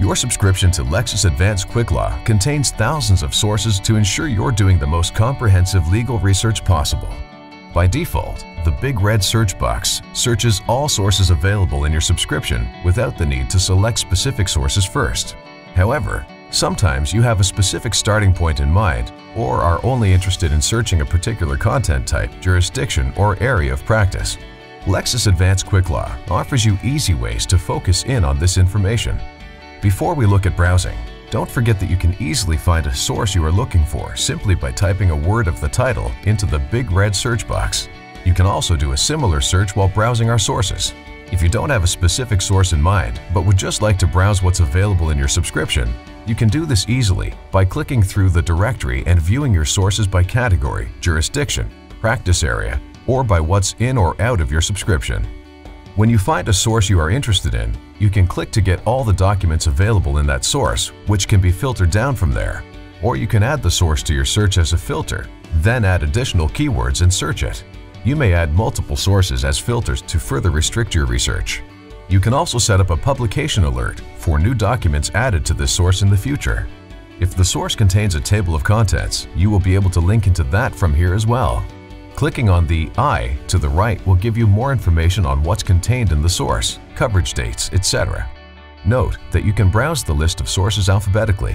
Your subscription to Lexis Advance Quicklaw contains thousands of sources to ensure you're doing the most comprehensive legal research possible. By default, the big red search box searches all sources available in your subscription without the need to select specific sources first. However, sometimes you have a specific starting point in mind or are only interested in searching a particular content type, jurisdiction, or area of practice. Lexis Advance Quicklaw offers you easy ways to focus in on this information. Before we look at browsing, don't forget that you can easily find a source you are looking for simply by typing a word of the title into the big red search box. You can also do a similar search while browsing our sources. If you don't have a specific source in mind, but would just like to browse what's available in your subscription, you can do this easily by clicking through the directory and viewing your sources by category, jurisdiction, practice area, or by what's in or out of your subscription. When you find a source you are interested in, you can click to get all the documents available in that source, which can be filtered down from there. Or you can add the source to your search as a filter, then add additional keywords and search it. You may add multiple sources as filters to further restrict your research. You can also set up a publication alert for new documents added to this source in the future. If the source contains a table of contents, you will be able to link into that from here as well. Clicking on the I to the right will give you more information on what's contained in the source, coverage dates, etc. Note that you can browse the list of sources alphabetically.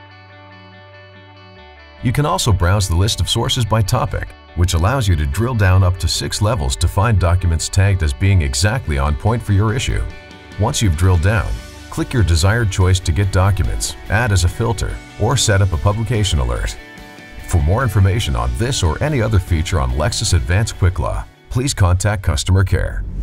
You can also browse the list of sources by topic, which allows you to drill down up to 6 levels to find documents tagged as being exactly on point for your issue. Once you've drilled down, click your desired choice to get documents, add as a filter, or set up a publication alert. For more information on this or any other feature on Lexis Advance Quicklaw, please contact customer care.